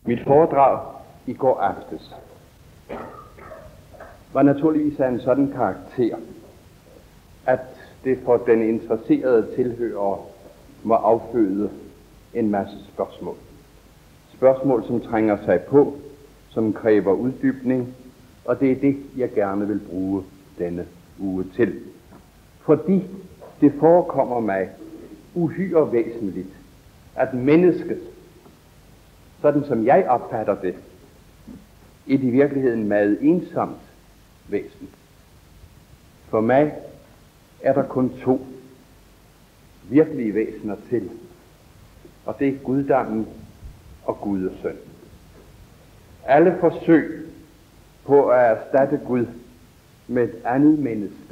Mit foredrag i går aftes var naturligvis af en sådan karakter, at det for den interesserede tilhører må afføde en masse spørgsmål. Spørgsmål, som trænger sig på, som kræver uddybning, og det er det, jeg gerne vil bruge denne uge til. Fordi det forekommer mig uhyre væsentligt, at mennesket, sådan som jeg opfatter det, i virkeligheden meget ensomt væsen. For mig er der kun to virkelige væsener til, og det er guddommen og Gud og søn. Alle forsøg på at erstatte Gud med et andet menneske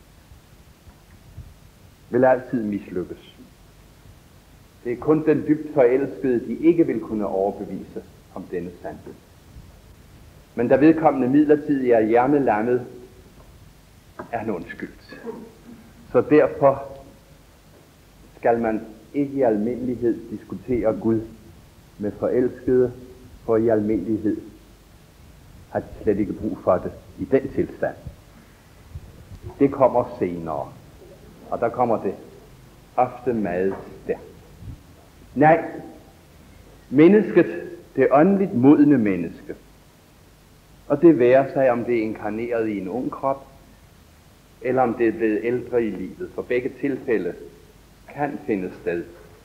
vil altid mislykkes. Det er kun den dybt forelskede, de ikke vil kunne overbevise om denne sandhed. Men da vedkommende midlertidigt er hjernelammet, er han undskyldt. Så derfor skal man ikke i almindelighed diskutere Gud med forelskede, for i almindelighed har de slet ikke brug for det i den tilstand. Det kommer senere, og der kommer det ofte meget stærkt. Nej, mennesket, det åndeligt modne menneske, og det værer sig, om det er inkarneret i en ung krop, eller om det er blevet ældre i livet, for begge tilfælde kan finde sted.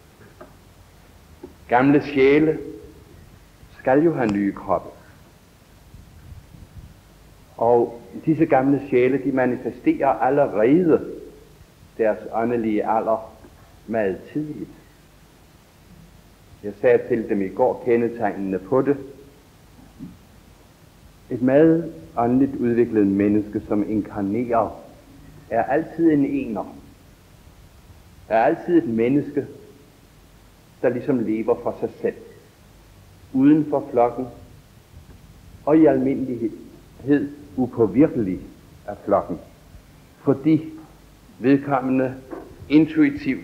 Gamle sjæle skal jo have nye kroppe. Og disse gamle sjæle, de manifesterer allerede deres åndelige alder meget tidligt. Jeg sagde til dem i går kendetegnende på det. Et meget åndeligt udviklet menneske, som inkarnerer, er altid en ener. Er altid et menneske, der ligesom lever for sig selv, uden for flokken, og i almindelighed upåvirkelig af flokken, fordi vedkommende intuitivt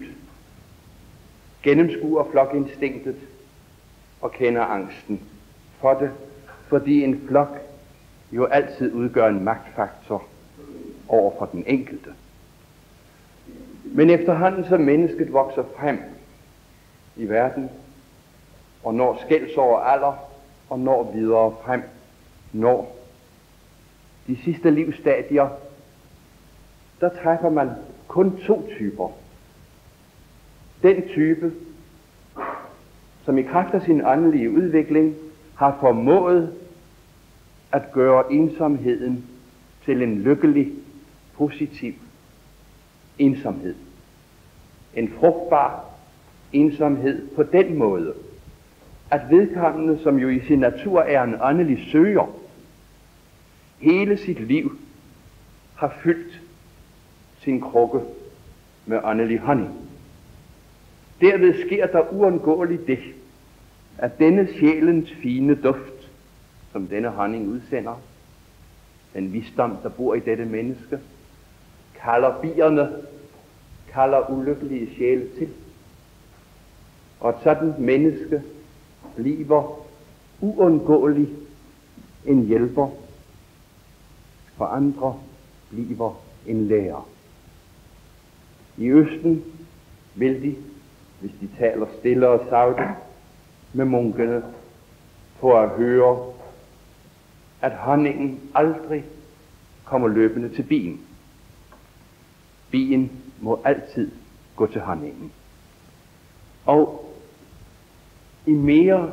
gennemskuer flokinstinktet og kender angsten for det, fordi en flok jo altid udgør en magtfaktor over for den enkelte. Men efterhånden som mennesket vokser frem i verden, og når skældsår alder, og når videre frem, når de sidste livsstadier, der træffer man kun to typer. Den type, som i kraft af sin åndelige udvikling har formået at gøre ensomheden til en lykkelig, positiv ensomhed. En frugtbar ensomhed på den måde, at vedkommende, som jo i sin natur er en åndelig søger, hele sit liv har fyldt sin krukke med åndelig honning. Derved sker der uundgåeligt det, at denne sjælens fine duft, som denne honning udsender, den visdom, der bor i dette menneske, kalder bierne, kalder ulykkelige sjæle til. Og et sådan menneske bliver uundgåeligt en hjælper, for andre bliver en lærer. I Østen vil de, hvis de taler stille og sagte med munkene, få at høre, at honningen aldrig kommer løbende til bien. Bien må altid gå til honningen. Og i mere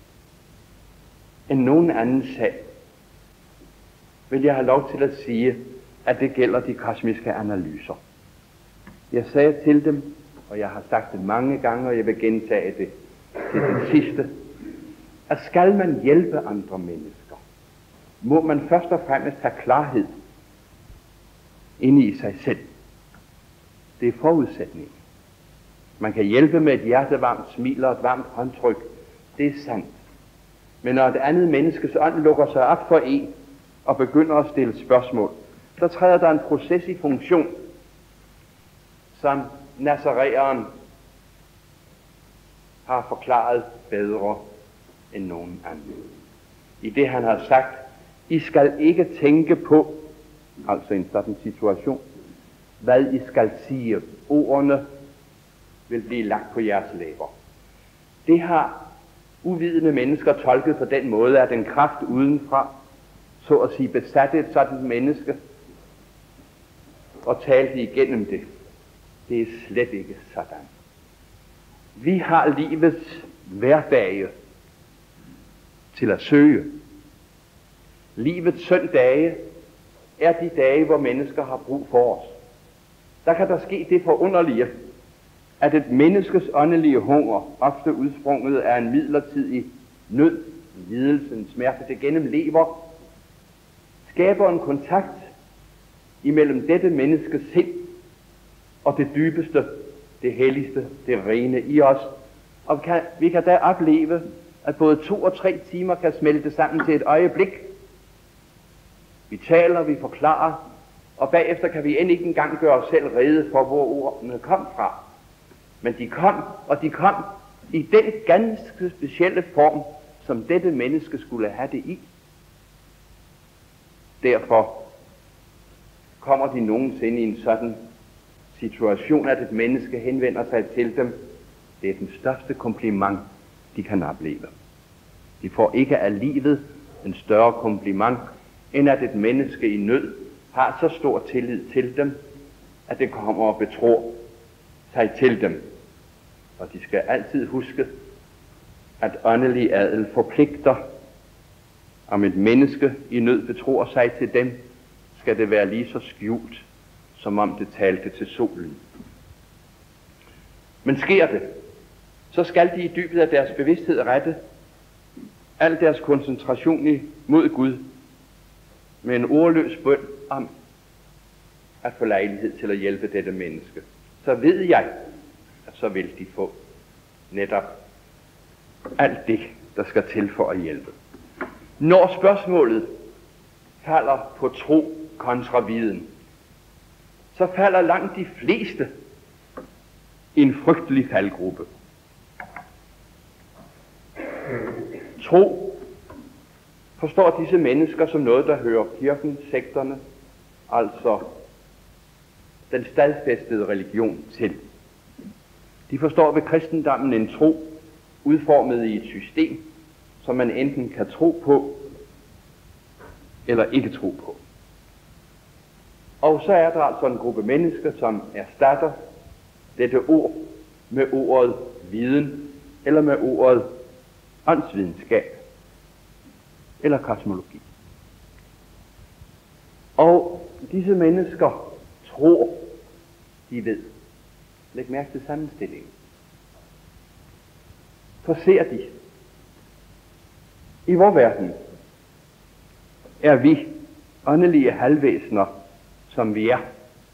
end nogen anden sag vil jeg have lov til at sige, at det gælder de kosmiske analyser. Jeg sagde til dem, og jeg har sagt det mange gange, og jeg vil gentage det til det sidste, at skal man hjælpe andre mennesker, må man først og fremmest have klarhed inde i sig selv. Det er forudsætningen. Man kan hjælpe med et hjertevarmt smil og et varmt håndtryk. Det er sandt. Men når et andet menneskes ånd lukker sig op for en og begynder at stille spørgsmål, så træder der en proces i funktion, som nazareeren har forklaret bedre end nogen anden. I det han har sagt, I skal ikke tænke på, altså i en sådan situation, hvad I skal sige. Ordene vil blive lagt på jeres læber. Det har uvidende mennesker tolket på den måde, at en kraft udenfra, så at sige, besatte et sådan menneske og talte igennem det. Det er slet ikke sådan. Vi har livets hverdage til at søge. Livets søndage er de dage, hvor mennesker har brug for os. Der kan der ske det forunderlige, at et menneskes åndelige hunger, ofte udsprunget af en midlertidig nød, lidelse, en smerte, det gennemlever, skaber en kontakt imellem dette menneskes sind og det dybeste, det helligste, det rene i os. Og vi kan da opleve, at både 2 og 3 timer kan smelte sammen til et øjeblik. Vi taler, vi forklarer, og bagefter kan vi end ikke engang gøre os selv rede for, hvor ordene kom fra. Men de kom, og de kom i den ganske specielle form, som dette menneske skulle have det i. Derfor kommer de nogensinde i en sådan situation, at et menneske henvender sig til dem. Det er den største kompliment, de kan opleve. De får ikke af livet en større kompliment, end at et menneske i nød har så stor tillid til dem, at det kommer og betror sig til dem. Og de skal altid huske, at åndelig adel forpligter. Om et menneske i nød betror sig til dem, skal det være lige så skjult, som om det talte til solen. Men sker det, så skal de i dybet af deres bevidsthed rette al deres koncentration mod Gud med en ordløs bøn om at få lejlighed til at hjælpe dette menneske. Så ved jeg, at så vil de få netop alt det, der skal til for at hjælpe. Når spørgsmålet falder på tro kontra viden, så falder langt de fleste i en frygtelig faldgruppe. Tro forstår disse mennesker som noget, der hører kirken, sekterne, altså den stadfæstede religion til. De forstår ved kristendommen en tro udformet i et system, som man enten kan tro på eller ikke tro på. Og så er der altså en gruppe mennesker, som erstatter dette ord med ordet viden, eller med ordet åndsvidenskab, eller kosmologi. Og disse mennesker tror, de ved. Læg mærke til sammenstillingen. Så ser de. I vor verden er vi åndelige halvvæsener, som vi er,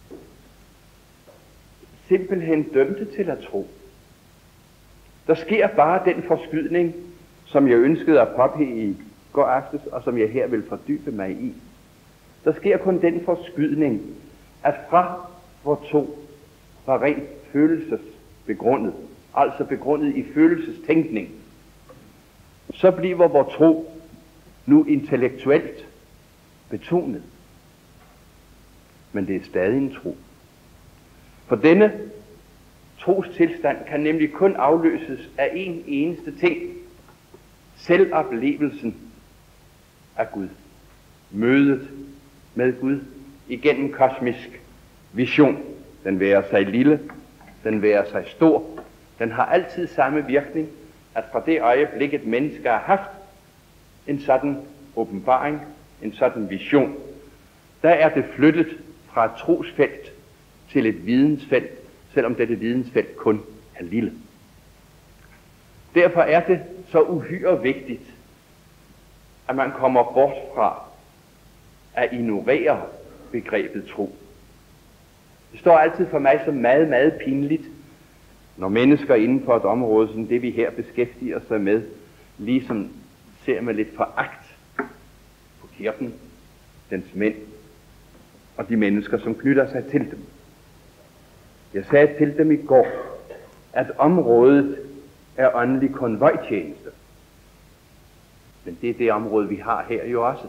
simpelthen dømte til at tro. Der sker bare den forskydning, som jeg ønskede at påpege i går aftes, og som jeg her vil fordybe mig i. Der sker kun den forskydning, at fra hvor tro var rent følelsesbegrundet, altså begrundet i følelsestænkning, så bliver vor tro nu intellektuelt betonet. Men det er stadig en tro. For denne trostilstand kan nemlig kun afløses af en eneste ting: selvoplevelsen af Gud. Mødet med Gud igennem kosmisk vision. Den værer sig lille, den værer sig stor. Den har altid samme virkning, at fra det øjeblik et menneske har haft en sådan åbenbaring, en sådan vision, der er det flyttet fra et trosfelt til et vidensfelt, selvom dette vidensfelt kun er lille. Derfor er det så uhyre vigtigt, at man kommer bort fra at ignorere begrebet tro. Det står altid for mig som meget, meget pinligt, når mennesker inden for et område, som det vi her beskæftiger sig med, ligesom ser med lidt foragt på kirken, dens mænd og de mennesker, som knytter sig til dem. Jeg sagde til dem i går, at området er åndelig konvojtjeneste. Men det er det område, vi har her jo også.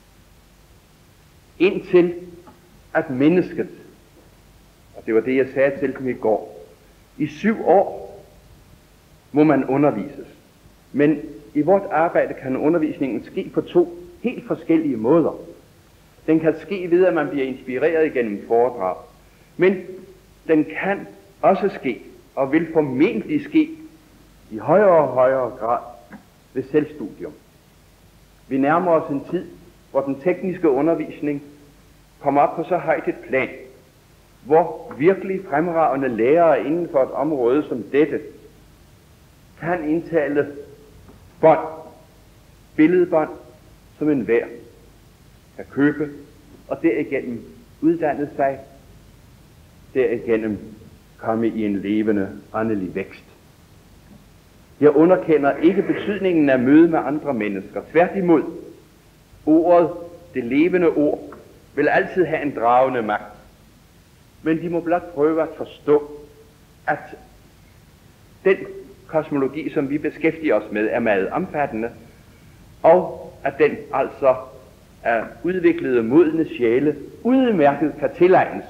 Indtil at mennesket, og det var det, jeg sagde til dem i går, i 7 år må man undervises. Men i vort arbejde kan undervisningen ske på 2 helt forskellige måder. Den kan ske ved, at man bliver inspireret igennem foredrag. Men den kan også ske, og vil formentlig ske, i højere og højere grad ved selvstudium. Vi nærmer os en tid, hvor den tekniske undervisning kommer op på så højt et plan, hvor virkelig fremragende lærere inden for et område som dette kan indtale bånd, billedbånd, som enhver kan købe, og derigennem uddanne sig, derigennem komme i en levende, åndelig vækst. Jeg underkender ikke betydningen af møde med andre mennesker. Tværtimod, ordet, det levende ord, vil altid have en dragende magt. Men de må blot prøve at forstå, at den kosmologi, som vi beskæftiger os med, er meget omfattende, og at den altså er udviklede modne sjæle udmærket kan tilegnes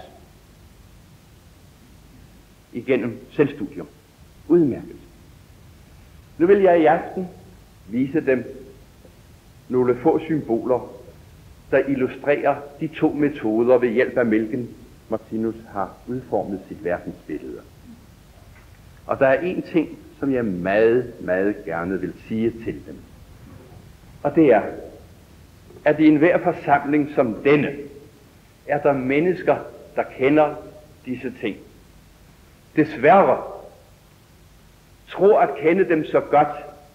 igennem selvstudium. Udmærket. Nu vil jeg i aften vise dem nogle få symboler, der illustrerer de 2 metoder, ved hjælp af hvilken Martinus har udformet sit verdensbillede. Og der er en ting, som jeg meget, meget gerne vil sige til dem. Og det er, at i enhver forsamling som denne, er der mennesker, der kender disse ting. Desværre tror at kende dem så godt,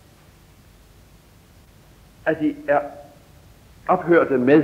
at de er ophørte med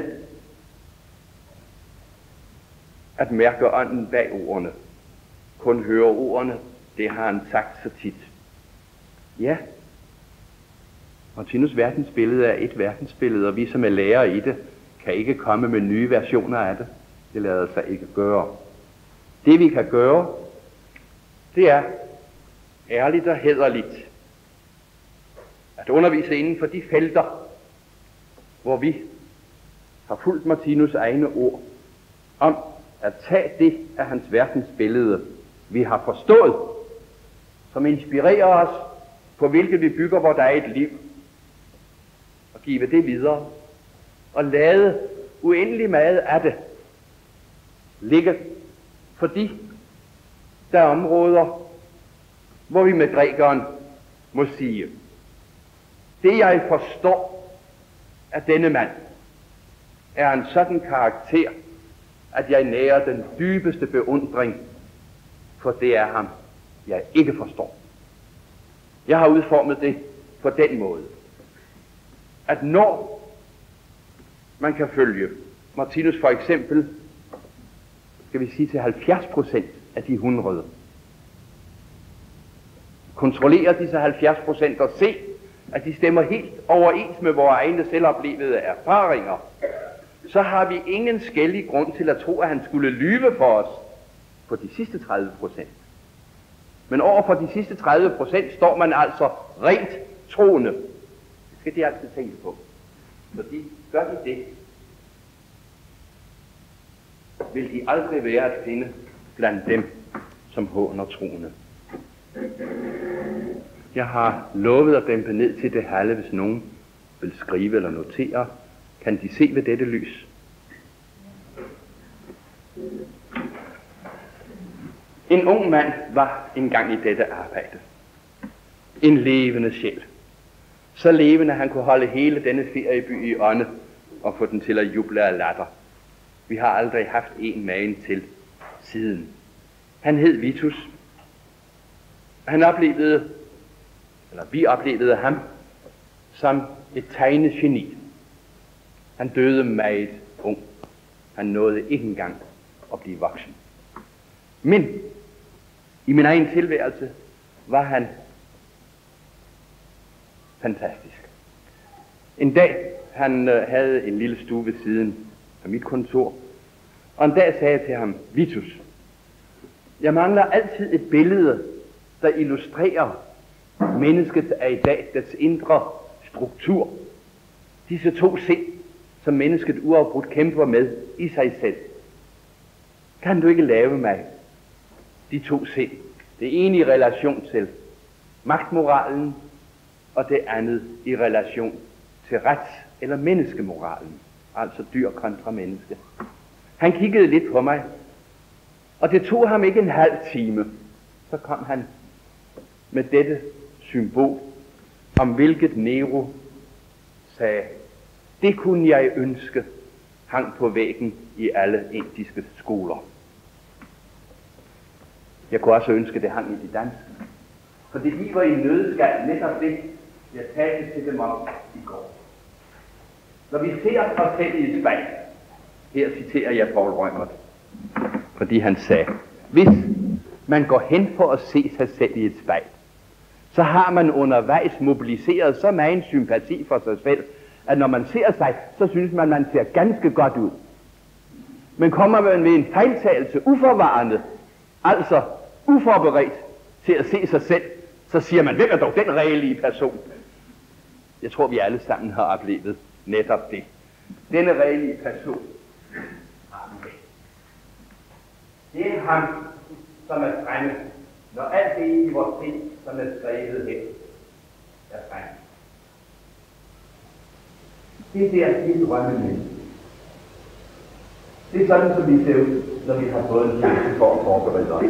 at mærke ånden bag ordene. Kun høre ordene, det har han sagt så tit. Ja, Martinus' verdensbillede er et verdensbillede, og vi som er lærere i det, kan ikke komme med nye versioner af det. Det lader sig ikke gøre. Det vi kan gøre, det er ærligt og hæderligt at undervise inden for de felter, hvor vi har fulgt Martinus' egne ord om at tage det af hans verdensbillede, vi har forstået, som inspirerer os, på hvilket vi bygger vort eget liv, og give det videre, og lade uendelig meget af det ligge, fordi der er områder, hvor vi med grækeren må sige, det jeg forstår af denne mand, er en sådan karakter, at jeg nærer den dybeste beundring, for det er ham, jeg ikke forstår. Jeg har udformet det på den måde, at når man kan følge Martinus for eksempel, skal vi sige til 70% af de 100, kontrollere disse 70% og se, at de stemmer helt overens med vores egne selvoplevede erfaringer, så har vi ingen skældig grund til at tro, at han skulle lyve for os på de sidste 30%. Men over for de sidste 30% står man altså rent troende. Det skal de altid tænke på. Fordi gør de det, vil de aldrig være at finde blandt dem, som håner troende. Jeg har lovet at dæmpe ned til det halve, hvis nogen vil skrive eller notere. Kan de se ved dette lys? En ung mand var engang i dette arbejde. En levende sjæl. Så levende, at han kunne holde hele denne ferieby i ånde og få den til at juble af latter. Vi har aldrig haft en magen til siden. Han hed Vitus. Vi oplevede ham som et tegnegeni. Han døde meget ung. Han nåede ikke engang at blive voksen. Men i min egen tilværelse var han fantastisk. En dag, han havde en lille stue ved siden af mit kontor, og en dag sagde jeg til ham, Vitus, jeg mangler altid et billede, der illustrerer mennesket af i dag, dets indre struktur. Disse to sind, som mennesket uafbrudt kæmper med i sig selv. Kan du ikke lave mig de to sind? Det ene i relation til magtmoralen, og det andet i relation til rets- eller menneskemoralen. Altså dyr kontra menneske. Han kiggede lidt på mig, og det tog ham ikke en halv time. Så kom han med dette symbol, om hvilket Nero sagde, det kunne jeg ønske hang på væggen i alle indiske skoler. Jeg kunne også ønske, det hang i de danske. For det giver i nødskal netop det, jeg talte til dem om i går. Når vi ser os selv i et spejl, her citerer jeg Paul Reumert, fordi han sagde, hvis man går hen for at se sig selv i et spejl, så har man undervejs mobiliseret så meget sympati for sig selv, at når man ser sig, så synes man ser ganske godt ud. Men kommer man med en fejltagelse uforvarende, altså uforberedt til at se sig selv, så siger man, hvem er dog den reelle person? Jeg tror, vi alle sammen har oplevet netop det. Denne reelle person. Det er ham, som er fremme, når alt det i vores sind, som er skrevet hen, er fremme. Det der er drømmemenneske. Det er sådan, som vi ser ud, når vi har fået en chance for at forberede os.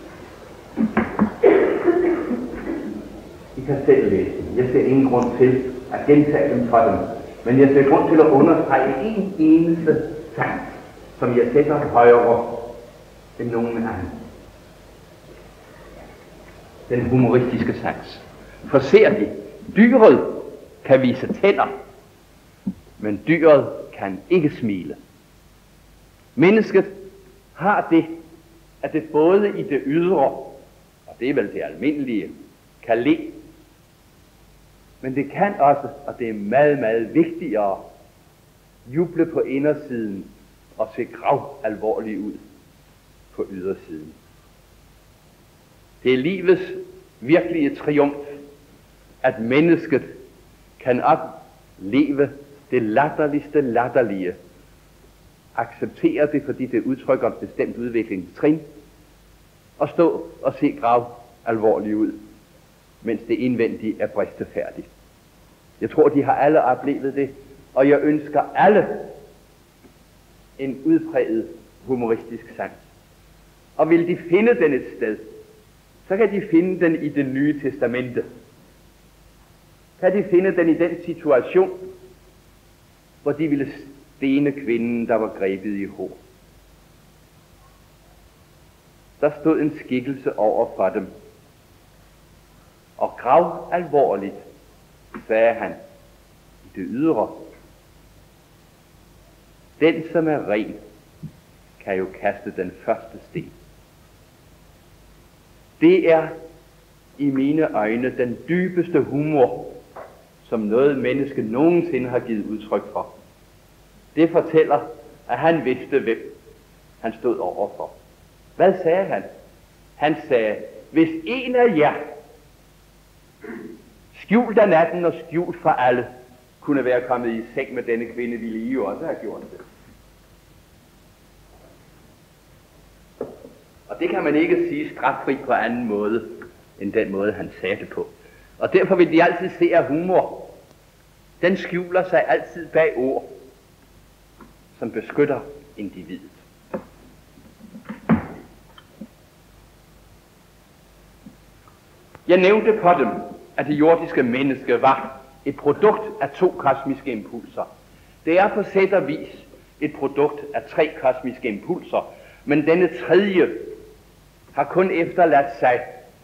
I kan selv læse dem. Jeg ser ingen grund til at gentage dem for dem, men jeg ser grund til at understrege en eneste sang, som jeg sætter højere end nogen anden. Den humoristiske sans. For ser vi, dyret kan vise tænder, men dyret kan ikke smile. Mennesket har det, at det både i det ydre, og det er vel det almindelige, kan le, men det kan også, og det er meget, meget vigtigere, juble på indersiden og se grav alvorlig ud på ydersiden. Det er livets virkelige triumf, at mennesket kan opleve det latterligste latterlige, acceptere det, fordi det udtrykker et bestemt udviklingstrin, og stå og se grav alvorlig ud, mens det indvendige er bristefærdigt. Jeg tror, de har alle oplevet det, og jeg ønsker alle en udpræget humoristisk sans. Og vil de finde den et sted, så kan de finde den i Det Nye Testamente. Kan de finde den i den situation, hvor de ville stene kvinden, der var grebet i hår. Der stod en skikkelse over for dem, og grav alvorligt, sagde han, i det ydre. Den, som er ren, kan jo kaste den første sten. Det er i mine øjne den dybeste humor, som noget menneske nogensinde har givet udtryk for. Det fortæller, at han vidste, hvem han stod overfor. Hvad sagde han? Han sagde, hvis en af jer, skjult af natten og skjult for alle, kunne være kommet i seng med denne kvinde, ville I jo også have gjort det. Og det kan man ikke sige straffri på anden måde, end den måde, han sagde det på. Og derfor vil de altid se, at humor, den skjuler sig altid bag ord, som beskytter individet. Jeg nævnte på dem, at det jordiske menneske var et produkt af 2 kosmiske impulser. Det er på sæt og vis et produkt af 3 kosmiske impulser, men denne tredje har kun efterladt sig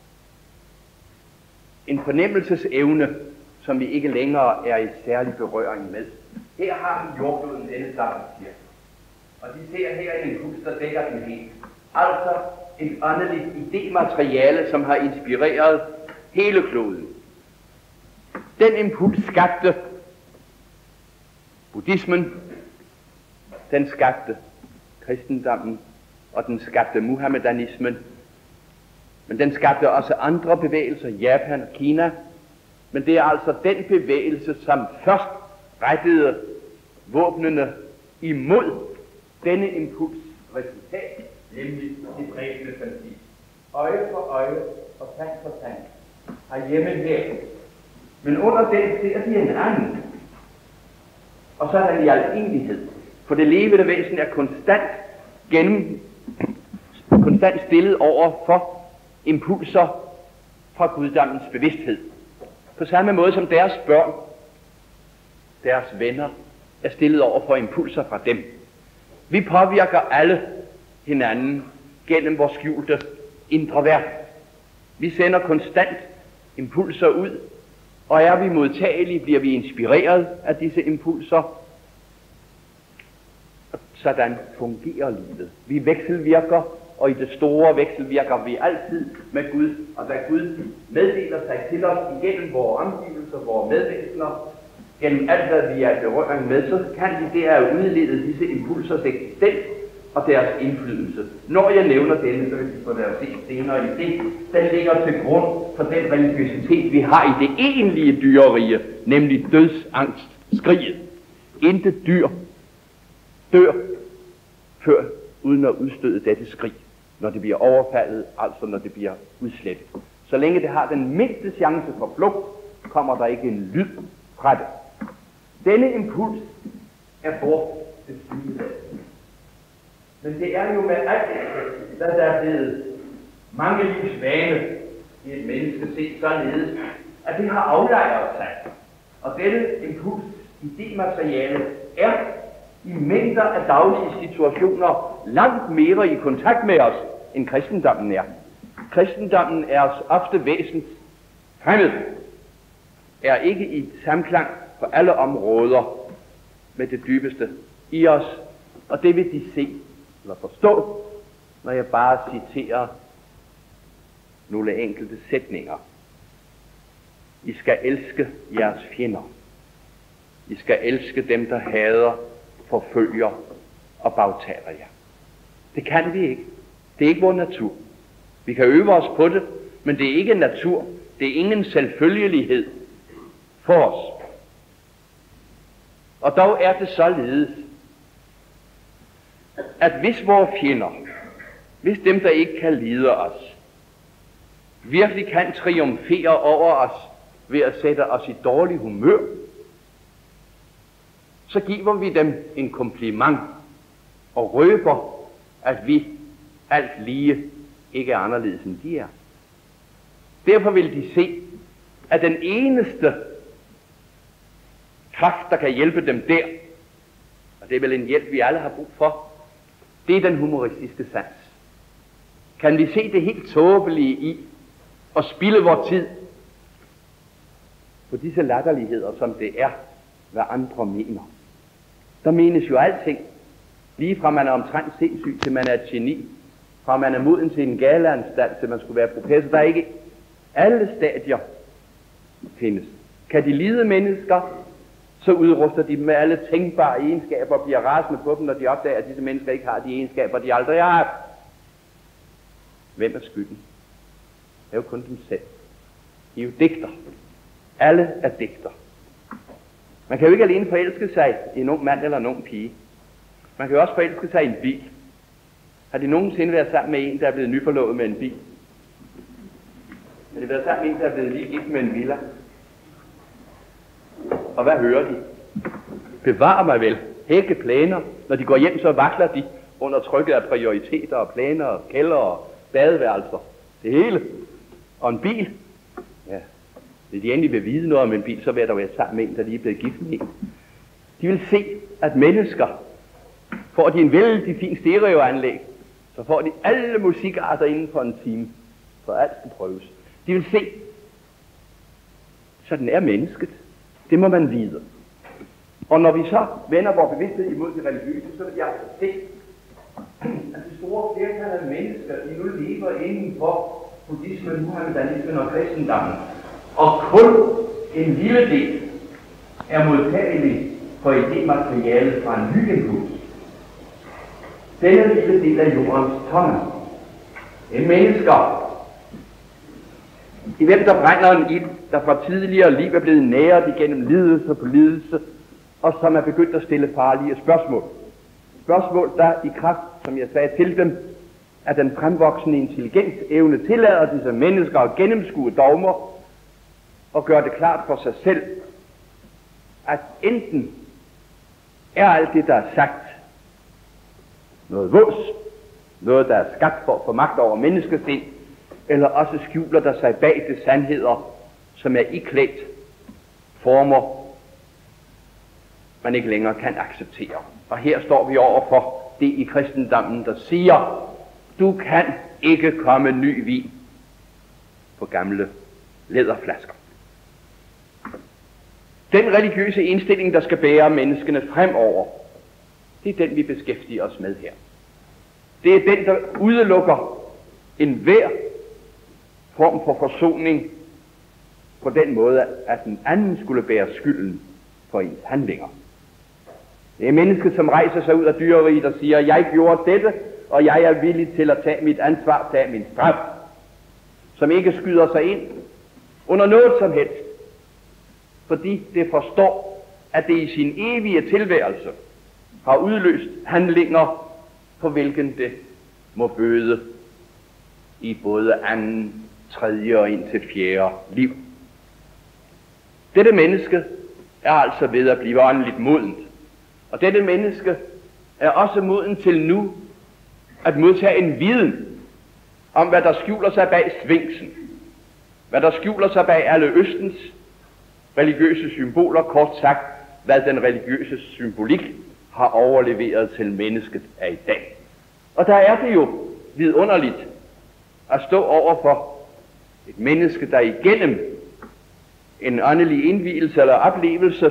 en fornemmelsesevne, som vi ikke længere er i særlig berøring med. Her har vi jordklodens endesammenskirke, og de ser her en impuls, der dækker den helt. Altså et åndeligt idémateriale, som har inspireret hele kloden. Den impuls skabte buddhismen, den skabte kristendommen, og den skabte muhammedanismen, men den skabte også andre bevægelser, Japan og Kina, men det er altså den bevægelse, som først rettede våbnene imod denne impuls resultat, nemlig det dræbende princip. Øje for øje og tand for tand har hjemme her. Men under den ser de en anden. Og så er den i almindelighed. For det levende væsen er konstant stillet over for impulser fra guddommens bevidsthed. På samme måde som deres børn, deres venner, er stillet over for impulser fra dem. Vi påvirker alle hinanden gennem vores skjulte indre verden. Vi sender konstant impulser ud, og er vi modtagelige, bliver vi inspireret af disse impulser. Sådan fungerer livet. Vi vekselvirker, og i det store vekselvirker vi altid med Gud, og da Gud meddeler sig til os igennem vores omgivelser, vores medvæsener, gennem alt, hvad vi er i berøring med, så kan vi der udlede disse impulsers eksistens og deres indflydelse. Når jeg nævner denne, så vil vi få det at se senere i det. Den ligger til grund for den religiøsitet, vi har i det egentlige dyrerige, nemlig dødsangstskriget. Intet dyr dør før uden at udstøde dette skrig, når det bliver overfaldet, altså når det bliver udslettet. Så længe det har den mindste chance for flugt, kommer der ikke en lyd fra det. Denne impuls er bort til sygelighed. Men det er jo med alt, hvad der er blevet mange livs vane i et menneske set således, at det har aflejret sig. Og denne impuls, idémateriale, er i mængder af daglige situationer langt mere i kontakt med os, end kristendommen er. Kristendommen er os ofte væsens fremmed, er ikke i samklang på alle områder med det dybeste i os, og det vil de se eller forstå, når jeg bare citerer nogle enkelte sætninger. I skal elske jeres fjender. I skal elske dem, der hader, forfølger og bagtaler jer. Det kan vi ikke. Det er ikke vores natur. Vi kan øve os på det, men det er ikke natur. Det er ingen selvfølgelighed for os. Og dog er det således, at hvis vores fjender, hvis dem, der ikke kan lide os, virkelig kan triumfere over os ved at sætte os i dårlig humør, så giver vi dem en kompliment og røber, at vi alt lige ikke er anderledes end de er. Derfor vil de se, at den eneste kraft, der kan hjælpe dem der, og det er vel en hjælp, vi alle har brug for, det er den humoristiske sans. Kan vi se det helt tåbelige i at spilde vores tid på disse latterligheder, som det er, hvad andre mener? Der menes jo alting, lige fra man er omtrent sindssyg til man er et geni, fra man er moden til en galeanstalt til man skulle være professor. Der er ikke alle stadier findes. Kan de lide mennesker, så udruster de dem med alle tænkbare egenskaber og bliver rasende på dem, når de opdager, at disse mennesker ikke har de egenskaber, de aldrig har haft. Hvem er skylden? Det er jo kun dem selv. De er jo digter. Alle er digter. Man kan jo ikke alene forelske sig i en ung mand eller en ung pige. Man kan jo også forelske sig i en bil. Har de nogensinde været sammen med en, der er blevet nyforlovet med en bil? Har de været sammen med en, der er blevet lige gift med en villa? Og hvad hører de? Bevar mig vel. Hækkeplaner. Når de går hjem, så vakler de under trykket af prioriteter og planer og kælder og badeværelser. Det hele. Og en bil. Ja. Hvis de endelig vil vide noget om en bil, så vil der være sammen med en, der lige er blevet gift med en. De vil se, at mennesker, får de en vældig fin stereoanlæg, så får de alle musikarter inden for en time, for alt skal prøves. De vil se, sådan er mennesket. Det må man vide. Og når vi så vender vores bevidsthed imod det religiøse, så vil jeg altså se, at det store flertal af mennesker, de nu lever inden for buddhismen, muhammedanismen og kristendommen. Og kun en lille del er modtagelig for idématerialet fra en ny impuls. Denne lille del af jordens tonne. En mennesker, i hvem der brænder en ild, der fra tidligere liv er blevet næret igennem lidelse på lidelse, og som er begyndt at stille farlige spørgsmål. Spørgsmål, der i kraft, som jeg sagde til dem, at den fremvoksende intelligens evne tillader disse mennesker at gennemskue dogmer og gøre det klart for sig selv, at enten er alt det, der er sagt, noget vås, noget, der er skabt for at få magt over menneskesind, eller også skjuler der sig bag det sandheder, som er iklædt former, man ikke længere kan acceptere. Og her står vi over for det i kristendommen, der siger, du kan ikke komme ny vin på gamle læderflasker. Den religiøse indstilling, der skal bære menneskene fremover, det er den, vi beskæftiger os med her. Det er den, der udelukker enhver form for forsoning på den måde, at den anden skulle bære skylden for ens handlinger. Det er mennesket, som rejser sig ud af dyreriget og siger, jeg gjorde dette, og jeg er villig til at tage mit ansvar, tage min straf. Som ikke skyder sig ind under noget som helst, fordi det forstår, at det i sin evige tilværelse har udløst handlinger, på hvilken det må bøde i både anden, tredje og indtil fjerde liv. Dette menneske er altså ved at blive åndeligt modent, og dette menneske er også moden til nu at modtage en viden om, hvad der skjuler sig bag Sfinksen, hvad der skjuler sig bag alle Østens religiøse symboler, kort sagt, hvad den religiøse symbolik har overleveret til mennesket af i dag. Og der er det jo vidunderligt at stå over for et menneske, der igennem en åndelig indvielse eller oplevelse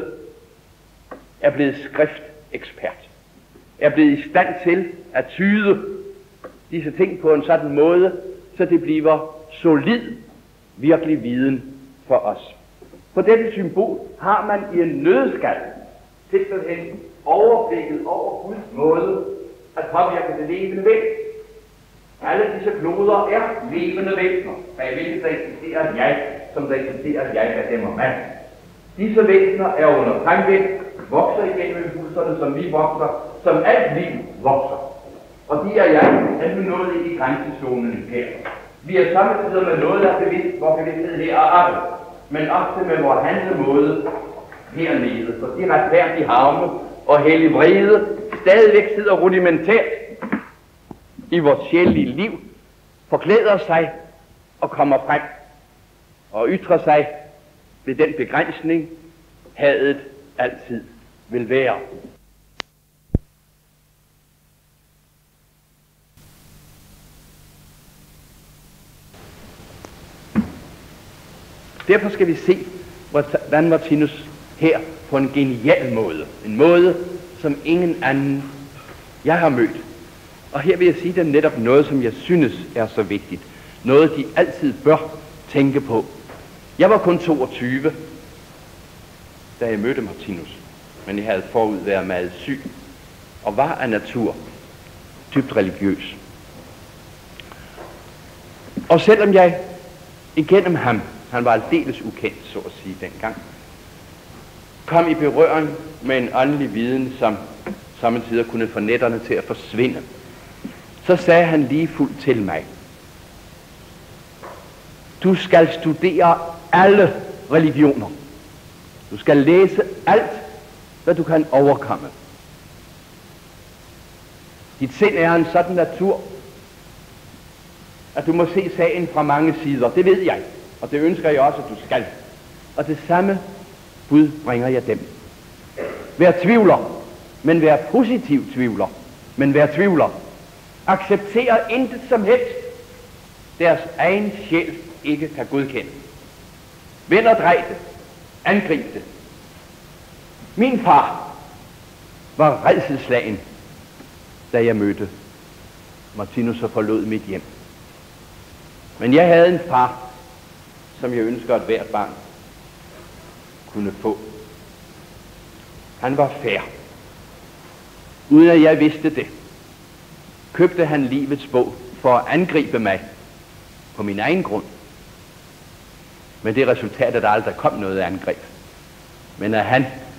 er blevet skriftekspert, er blevet i stand til at tyde disse ting på en sådan måde, så det bliver solid, virkelig viden for os. På dette symbol har man i en nødskal simpelthen overblikket over Guds måde at påvirke det levende væsen. Alle disse kloder er levende væsener, af hvilket der eksisterer jeg, som der eksisterer jeg af dem og mand. Disse væsener er under fremvækst, vokser igennem impulserne, som vi vokser, som alt liv vokser. Og de er jeg nu nået ind i grænsezonen her. Vi er samtidig med noget af bevidst, hvor bevidsthed her er oppe, men ofte med vores handlemåde hernede, for de retfærdige harme og hellig vrede stadigvæk sidder rudimentært i vores sjælelige liv, forklæder sig og kommer frem og ytrer sig ved den begrænsning, hadet altid vil være. Derfor skal vi se, hvordan Martinus her på en genial måde, en måde, som ingen anden jeg har mødt. Og her vil jeg sige dem netop noget, som jeg synes er så vigtigt. Noget, de altid bør tænke på. Jeg var kun 22, da jeg mødte Martinus, men jeg havde forud været meget syg, og var af natur dybt religiøs. Og selvom jeg igennem ham, han var aldeles ukendt, så at sige, dengang, kom i berøring med en åndelig viden, som samtidig kunne få nætterne til at forsvinde, så sagde han lige fuldt til mig, du skal studere alle religioner. Du skal læse alt, hvad du kan overkomme. Dit sind er en sådan natur, at du må se sagen fra mange sider. Det ved jeg, og det ønsker jeg også, at du skal. Og det samme bud bringer jeg dem. Vær tvivler, men vær positiv tvivler, men vær tvivler. Accepter intet som helst, deres egen sjæl ikke kan godkende. Vend og drej det. Angrib det. Min far var rædselsslagen, da jeg mødte Martinus og forlod mit hjem. Men jeg havde en far, som jeg ønsker, at hvert barn kunne få. Han var fair. Uden at jeg vidste det, købte han livets bog for at angribe mig på min egen grund. Men det resultat, at der aldrig kom noget angreb. Men at han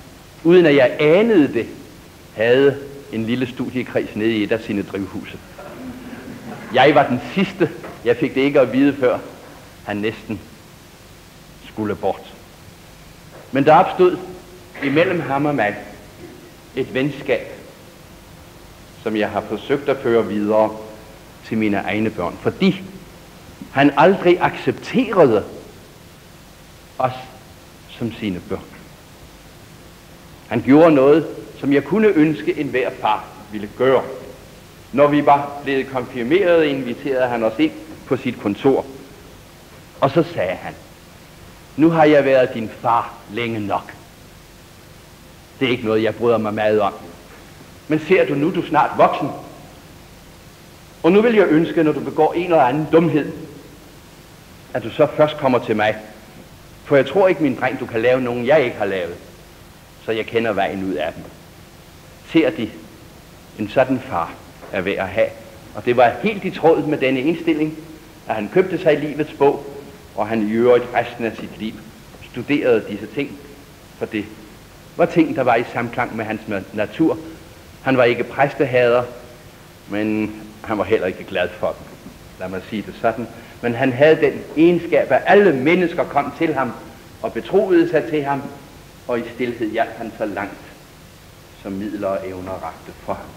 uden at jeg anede det, havde en lille studiekreds nede i et af sine drivhuse. Jeg var den sidste. Jeg fik det ikke at vide, før han næsten skulle bort. Men der opstod imellem ham og mig et venskab, som jeg har forsøgt at føre videre til mine egne børn, fordi han aldrig accepterede os som sine børn. Han gjorde noget, som jeg kunne ønske enhver far ville gøre. Når vi var blevet konfirmeret, inviterede han os ind på sit kontor, og så sagde han: nu har jeg været din far længe nok. Det er ikke noget, jeg bryder mig meget om. Men ser du nu, du er snart voksen. Og nu vil jeg ønske, når du begår en eller anden dumhed, at du så først kommer til mig. For jeg tror ikke, min dreng, du kan lave nogen, jeg ikke har lavet. Så jeg kender vejen ud af dem. Ser de, en sådan far er værd at have. Og det var helt i tråd med denne indstilling, at han købte sig livets bog, og han i øvrigt resten af sit liv studerede disse ting. For det var ting, der var i samklang med hans natur. Han var ikke præstehader, men han var heller ikke glad for dem. Lad mig sige det sådan. Men han havde den egenskab, at alle mennesker kom til ham og betroede sig til ham, og i stilhed hjalp han så langt, som midler og evner rakte for ham.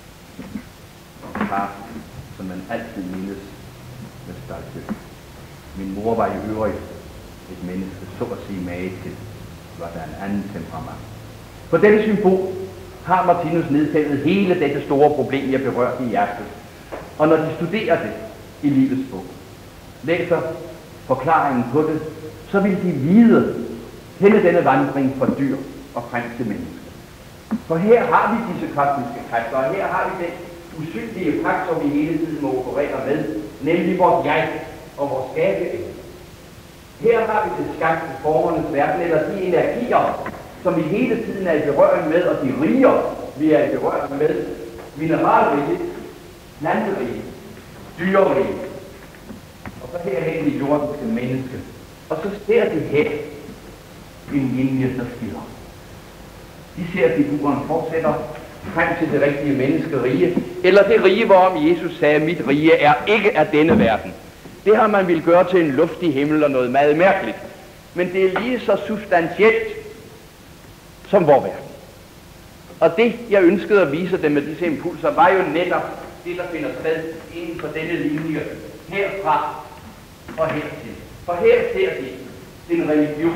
Far, som man altid mindes med stolthed. Min mor var i øvrigt et menneske, så at sige mage til, var der en anden temperament. På dette symbol har Martinus nedfældet hele dette store problem, jeg berørte i hjertet. Og når de studerer det i livets bog, læser forklaringen på det, så vil de vide hele denne vandring fra dyr og frem til mennesker. For her har vi disse kosmiske kræfter, og her har vi den usynlige faktor, vi hele tiden må operere med, nemlig vores jeg og vores skabeevne. Her har vi det skabte formernes verden, eller de energier, som vi hele tiden er i berøring med, og de riger, vi er i berøring med, mineralrige, planterige, dyrerige, og så herhen i jordenske menneske. Og så ser de her en linje, der skiller. De ser, at figuren fortsætter frem til det rigtige menneskerige, eller det rige, hvorom Jesus sagde, mit rige er ikke af denne verden. Det har man ville gøre til en luftig himmel og noget meget mærkeligt. Men det er lige så substantielt som vor verden. Og det, jeg ønskede at vise dem med disse impulser, var jo netop det, der finder sted inden for denne linje, herfra og hertil. For her ser de en religion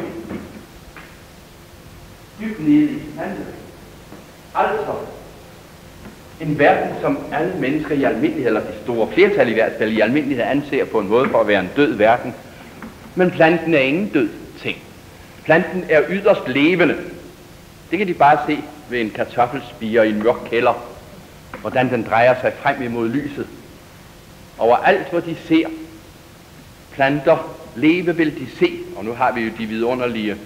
dybt nede i handlet. Altså en verden, som alle mennesker i almindelighed, eller det store flertal i hvert fald i almindelighed, anser på en måde for at være en død verden. Men planten er ingen død ting. Planten er yderst levende. Det kan de bare se ved en kartoffelspire i en mørk kælder, hvordan den drejer sig frem imod lyset. Overalt, hvor de ser planter leve, vil de se, og nu har vi jo de vidunderlige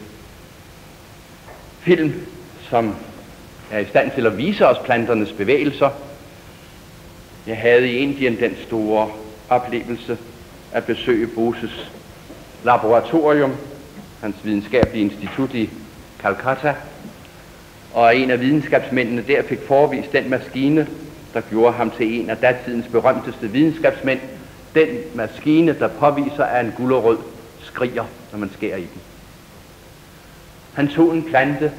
film, som er i stand til at vise os planternes bevægelser. Jeg havde i Indien den store oplevelse at besøge Boses laboratorium, hans videnskabelige institut i Calcutta, og en af videnskabsmændene der fik forevist den maskine, der gjorde ham til en af datidens berømteste videnskabsmænd. Den maskine, der påviser, at en gulerod skriger, når man skærer i den. Han tog en plante,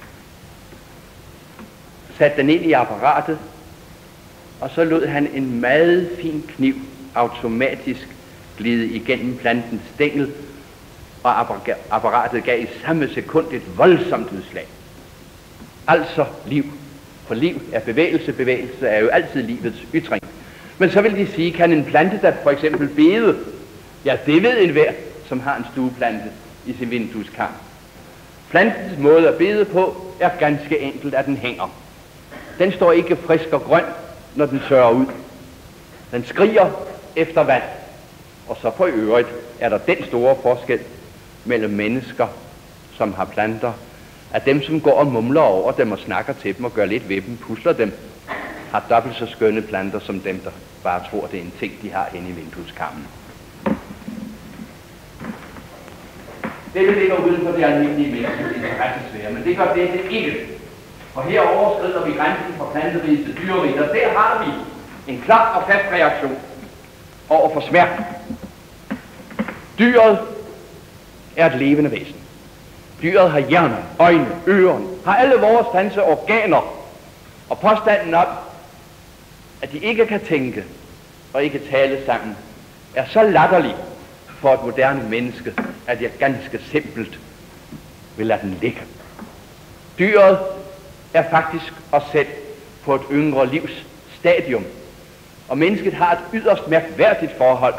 satte den ind i apparatet, og så lod han en meget fin kniv automatisk glide igennem plantens stængel, og apparatet gav i samme sekund et voldsomt udslag. Altså liv. For liv er bevægelse. Bevægelse er jo altid livets ytring. Men så vil de sige, kan en plante, der for eksempel bede? Ja, det ved enhver, som har en stueplante i sin vindueskarm. Plantens måde at bede på er ganske enkelt, at den hænger. Den står ikke frisk og grøn, når den tørrer ud. Den skriger efter vand. Og så for øvrigt er der den store forskel mellem mennesker, som har planter, at dem, som går og mumler over dem og snakker til dem og gør lidt ved dem, pusler dem, har dobbelt så skønne planter som dem, der bare tror, det er en ting, de har inde i vindueskarmen. Dette ligger uden for det almindelige menneskes interessesfære, men det gør dette ikke. Og her overskrider vi grænsen fra planteriget til dyreriget, og der har vi en klar og fast reaktion over for smerte. Dyret er et levende væsen. Dyret har hjerner, øjne, ører, har alle vores sanseorganer, og påstanden om, at de ikke kan tænke og ikke tale sammen, er så latterlig for et moderne menneske, at jeg ganske simpelt vil lade den ligge. Dyret er faktisk os selv på et yngre livs stadium, og mennesket har et yderst mærkværdigt forhold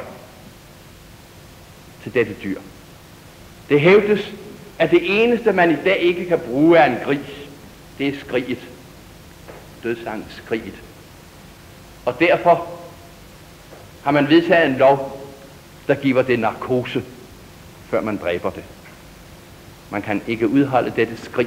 til dette dyr. Det hævdes, at det eneste, man i dag ikke kan bruge af en gris, det er skriget. Dødsangstskriget. Og derfor har man vedtaget en lov, der giver det narkose, før man dræber det. Man kan ikke udholde dette skrig.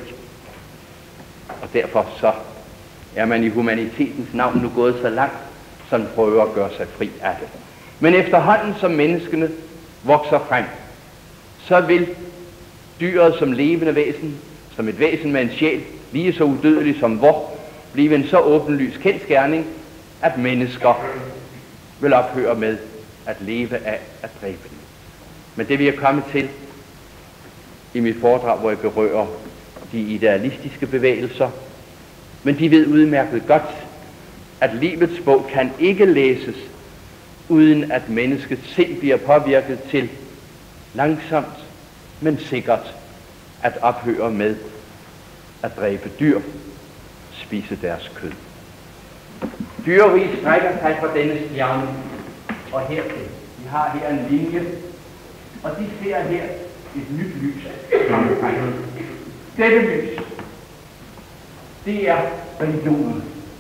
Og derfor så er man i humanitetens navn nu gået så langt, som man prøver at gøre sig fri af det. Men efterhånden som menneskene vokser frem, så vil dyret som levende væsen, som et væsen med en sjæl, lige så udødelig som vor, blive en så åbenlys kendsgerning, at mennesker vil ophøre med at leve af at dræbe dem. Men det vil jeg komme til i mit foredrag, hvor jeg berører de idealistiske bevægelser. Men de ved udmærket godt, at livets bog kan ikke læses, uden at mennesket sind bliver påvirket til langsomt, men sikkert at ophøre med at dræbe dyr, spise deres kød. Dyreriget strækker sig fra denne stjerne og hertil. Vi har her en linje, og de ser her et nyt lys komme frem. Dette lys, det er religionen.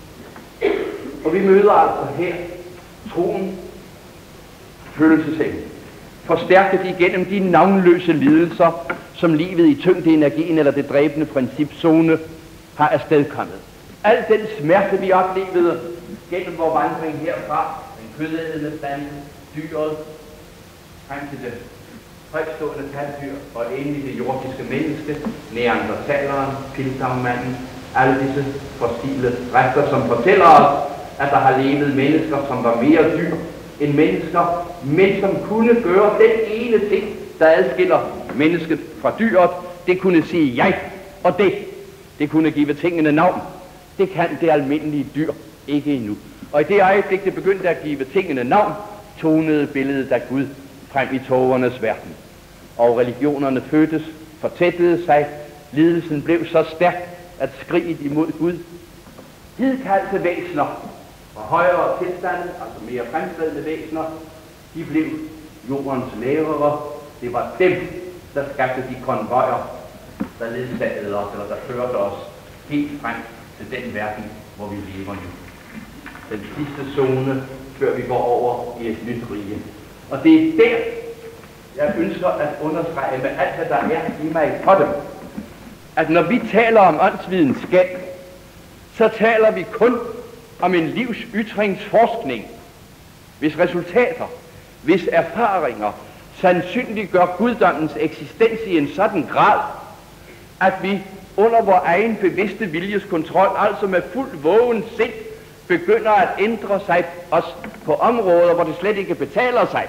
Og vi møder altså her troen, følelsesevnen, forstærket igennem de navnløse lidelser, som livet i tyngdeenergien eller det dræbende principzone har afstedkommet. Al den smerte, vi oplevede gennem vores vandring herfra, den kødædende plante, dyret, frem til det højtstående pattedyr og endelig det jordiske menneske, neandertaleren, pilgrimmanden, alle disse fossile rester, som fortæller os, at der har levet mennesker, som var mere dyr end mennesker, men som kunne gøre den ene ting, der adskiller mennesket fra dyret. Det kunne sige jeg, og det kunne give tingene navn. Det kan det almindelige dyr ikke endnu. Og i det øjeblik, det begyndte at give tingene navn, tonede billedet af Gud frem i tågernes verden. Og religionerne fødtes, fortættede sig, lidelsen blev så stærk, at skriget imod Gud, hidkaldte væsener og højere tilstande, altså mere fremskridende væsener, de blev jordens lærere. Det var dem, der skabte de konvojer, der ledsagede os, eller der førte os helt frem til den verden, hvor vi lever nu. Den sidste zone, før vi går over i et nyt rige. Og det er der, jeg ønsker at understrege med alt, hvad der er i mig for dem, at når vi taler om åndsvidenskab, så taler vi kun om en livsytringsforskning, hvis resultater, hvis erfaringer sandsynliggør guddommens eksistens i en sådan grad, at vi under vores egen bevidste viljes kontrol, altså med fuld vågen sind, begynder at ændre sig os på områder, hvor det slet ikke betaler sig.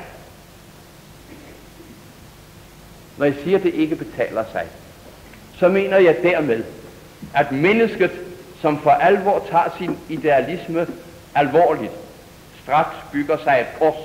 Når jeg siger, at det ikke betaler sig, så mener jeg dermed, at mennesket, som for alvor tager sin idealisme alvorligt, straks bygger sig et kors,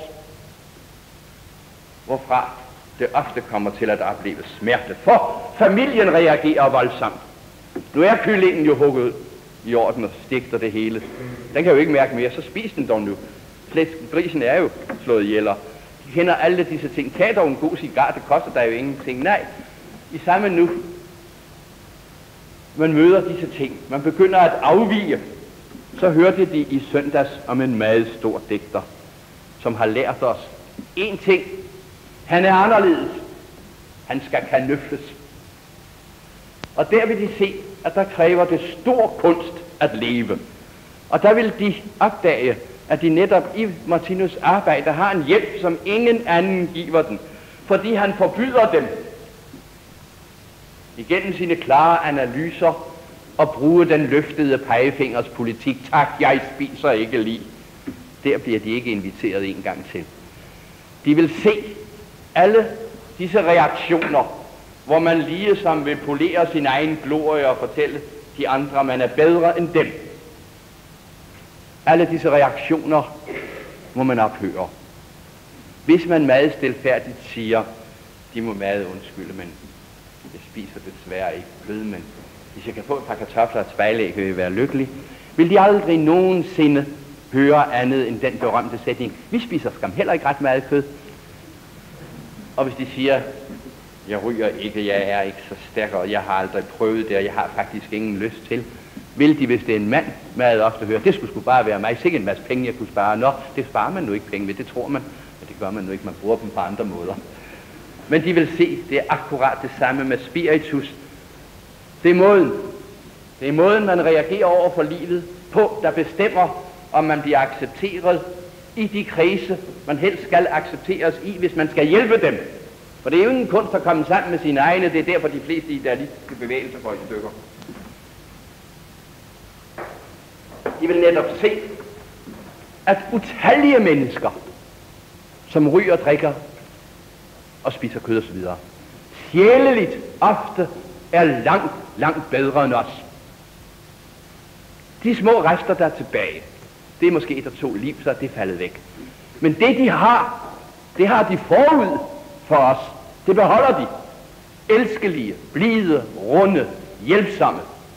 hvorfra det ofte kommer til at opleve smerte. For familien reagerer voldsomt. Nu er kyllingen jo hugget i orden og stigt og det hele. Den kan jo ikke mærke mere, så spis den dog nu. Grisen er jo slået ihjel. De kender alle disse ting. Tag dog en god cigar, det koster der jo ingenting. Nej, i samme nu, man møder disse ting, man begynder at afvige, så hørte de i søndags om en meget stor digter, som har lært os en ting. Han er anderledes. Han skal kanøfles. Og der vil de se, at der kræver det stor kunst at leve. Og der vil de opdage, at de netop i Martinus arbejde har en hjælp, som ingen anden giver den. Fordi han forbyder dem igennem sine klare analyser og bruge den løftede pegefingers politik. Tak, jeg spiser ikke lige. Der bliver de ikke inviteret en gang til. De vil se alle disse reaktioner, hvor man ligesom vil polere sin egen glorie og fortælle de andre, at man er bedre end dem. Alle disse reaktioner må man ophøre. Hvis man meget stilfærdigt siger, de må meget undskylde, men jeg spiser desværre ikke kød, men hvis jeg kan få et par kartofler og et spejlæg, vil jeg være lykkelig, vil de aldrig nogensinde høre andet end den berømte sætning, vi spiser skam heller ikke ret meget kød. Og hvis de siger, jeg ryger ikke, jeg er ikke så stærk, og jeg har aldrig prøvet det, og jeg har faktisk ingen lyst til, vil de, hvis det er en mand, meget ofte høre, det skulle sgu bare være mig, sikkert en masse penge, jeg kunne spare. Nå, det sparer man nu ikke penge ved, det tror man, men det gør man nu ikke, man bruger dem på andre måder. Men de vil se, det er akkurat det samme med spiritus. Det er måden, man reagerer over for livet på, der bestemmer, om man bliver accepteret i de kredse, man helst skal accepteres i, hvis man skal hjælpe dem. For det er jo ingen kunst at komme sammen med sine egne, det er derfor de fleste idealistiske bevægelser går i stykker. De vil netop se, at utallige mennesker, som ryger, drikker og spiser kød osv., sjæleligt ofte er langt, langt bedre end os. De små rester, der er tilbage, det er måske 1 og 2 liv, så er det faldet væk. Men det de har, det har de forud for os. Det beholder de. Elskelige, blide, runde, hjælpsomme.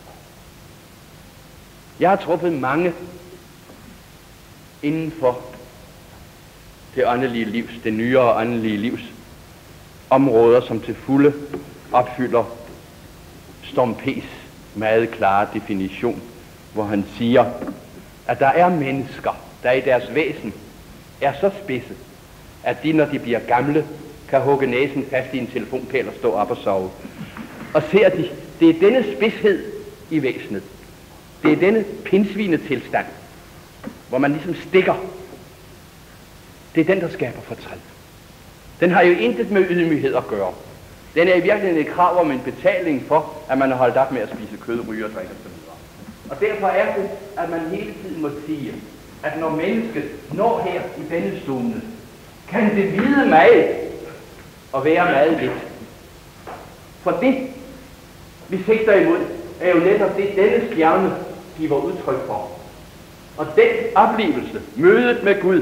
Jeg har truffet mange inden for det åndelige livs, det nyere åndelige livs områder, som til fulde opfylder Storm P's meget klare definition, hvor han siger, at der er mennesker, der i deres væsen er så spidse, at de, når de bliver gamle, kan hugge næsen fast i en telefonpæl og stå op og sove. Og ser de, det er denne spidshed i væsenet, det er denne pindsvinetilstand, hvor man ligesom stikker, det er den, der skaber fortræd. Den har jo intet med ydmyghed at gøre. Den er i virkeligheden et krav om en betaling for, at man har holdt op med at spise kød, ryge og drikke osv. Og derfor er det, at man hele tiden må sige, at når mennesket når her i denne zone, kan det vide meget og være meget lidt. For det, vi sigter imod, er jo netop det, denne stjerne giver udtryk for. Og den oplevelse, mødet med Gud,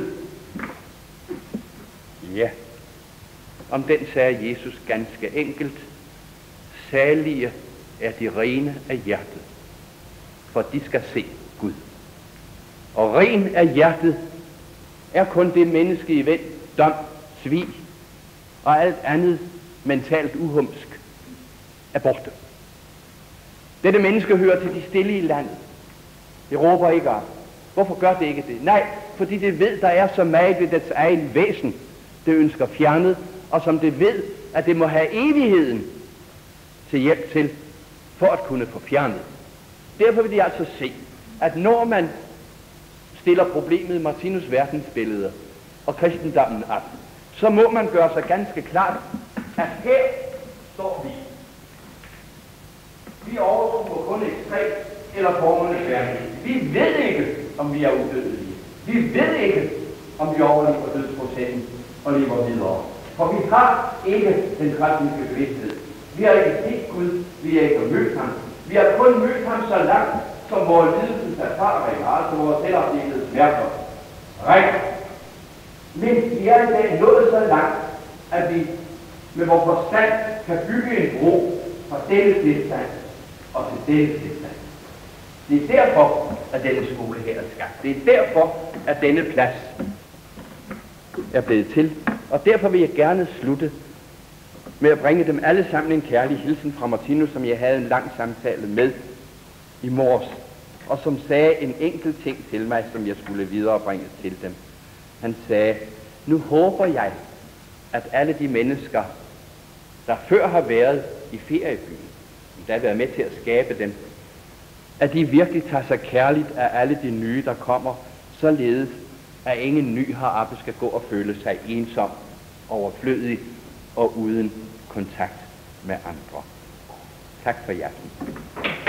ja, om den sagde Jesus ganske enkelt, salige er de rene af hjertet, for de skal se Gud. Og ren af hjertet er kun det menneske i vend, dom, svig og alt andet mentalt uhumsk er borte. Dette menneske hører til de stille i landet. Det råber ikke op. Hvorfor gør det ikke det? Nej, fordi det ved, der er så meget ved dets egen væsen, det ønsker fjernet, og som det ved, at det må have evigheden til hjælp til, for at kunne få fjernet. Derfor vil de altså se, at når man stiller problemet i Martinus verdensbillede og kristendommen op, så må man gøre sig ganske klart, at her står vi. Vi overtruer kun ekstremt eller formernes verden. Vi ved ikke, om vi er udødelige. Vi ved ikke, om vi overlever dødsprocessen og lever videre. For vi har ikke den kristne bevidsthed. Vi har ikke set Gud, vi har ikke mødt ham. Vi har kun mødt ham så langt, som vores lidelsens erfaringer, altså vores selvoplevede smerter. Rækker. Men vi er i dag nået så langt, at vi med vores forstand kan bygge en bro fra denne tilstand og til denne tilstand. Det er derfor, at denne skole her er skabt. Det er derfor, at denne plads er blevet til. Og derfor vil jeg gerne slutte med at bringe dem alle sammen en kærlig hilsen fra Martinus, som jeg havde en lang samtale med i morges, og som sagde en enkelt ting til mig, som jeg skulle viderebringe til dem. Han sagde, nu håber jeg, at alle de mennesker, der før har været i feriebyen, der har været med til at skabe dem, at de virkelig tager sig kærligt af alle de nye, der kommer, således at ingen ny heroppe skal gå og føle sig ensom, overflødig og uden kontakt med andre. Tak for i aften.